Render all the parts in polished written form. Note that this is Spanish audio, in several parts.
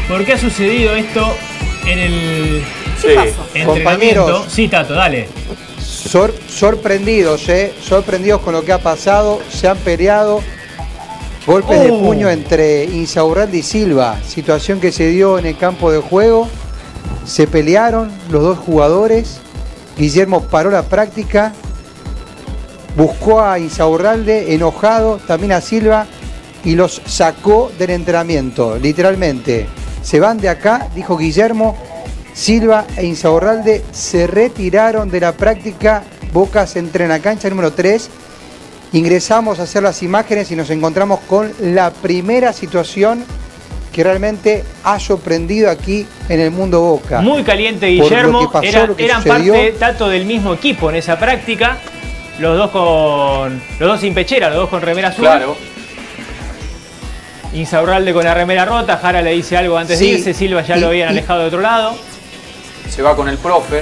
¿Por qué ha sucedido esto en el entrenamiento? Compañeros, Sí, Tato, dale. sorprendidos con lo que ha pasado. Se han peleado. Golpes de puño entre Insaurralde y Silva. Situación que se dio en el campo de juego. Se pelearon los dos jugadores. Guillermo paró la práctica. Buscó a Insaurralde, enojado, también a Silva, y los sacó del entrenamiento, literalmente. Se van de acá, dijo Guillermo. Silva e Insaurralde se retiraron de la práctica. Boca se entra en la cancha número 3. Ingresamos a hacer las imágenes y nos encontramos con la primera situación que realmente ha sorprendido aquí en el mundo Boca. Muy caliente Guillermo, eran sucedió. parte, Tato, del mismo equipo en esa práctica. Los dos sin pechera, los dos con remera azul. Claro. Insaurralde con la remera rota, Jara le dice algo antes de irse, Silva ya lo habían alejado de otro lado. Se va con el profe.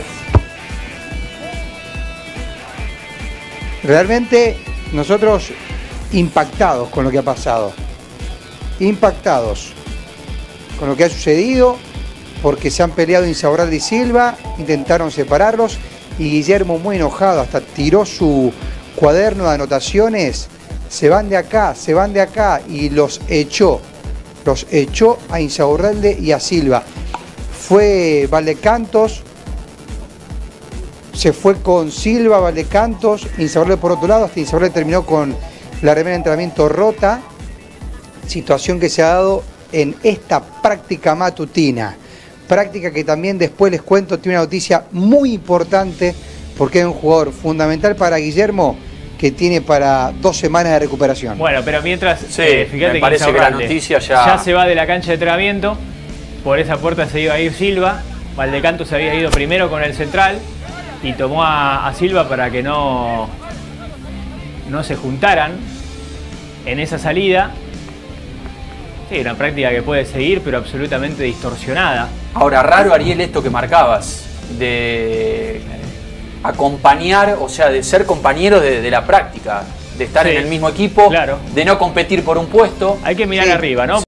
Realmente nosotros impactados con lo que ha pasado. Impactados con lo que ha sucedido, porque se han peleado Insaurralde y Silva, intentaron separarlos y Guillermo, muy enojado, hasta tiró su cuaderno de anotaciones. Se van de acá y los echó a Insaurralde y a Silva. Fue Valdecantos, se fue con Silva, Valdecantos, Insaurralde por otro lado, hasta Insaurralde terminó con la remera de entrenamiento rota. Situación que se ha dado en esta práctica matutina. Práctica que también después les cuento, tiene una noticia muy importante, porque es un jugador fundamental para Guillermo, que tiene para 2 semanas de recuperación. Bueno, pero mientras, fíjate me parece que la noticia ya se va de la cancha de entrenamiento. Por esa puerta se iba a ir Silva. Valdecanto se había ido primero con el central y tomó a Silva para que no se juntaran en esa salida. Sí, una práctica que puede seguir, pero absolutamente distorsionada. Ahora, raro, Ariel, esto que marcabas, de acompañar, o sea, de ser compañero de la práctica, de estar en el mismo equipo, claro, de no competir por un puesto. Hay que mirar arriba, ¿no?